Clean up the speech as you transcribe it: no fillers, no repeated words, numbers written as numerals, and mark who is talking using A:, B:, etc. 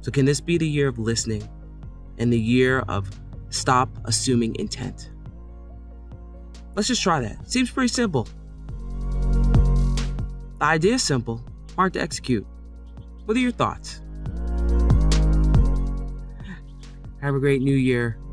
A: So can this be the year of listening and the year of stop assuming intent? Let's just try that. Seems pretty simple. The idea is simple, hard to execute. What are your thoughts? Have a great new year.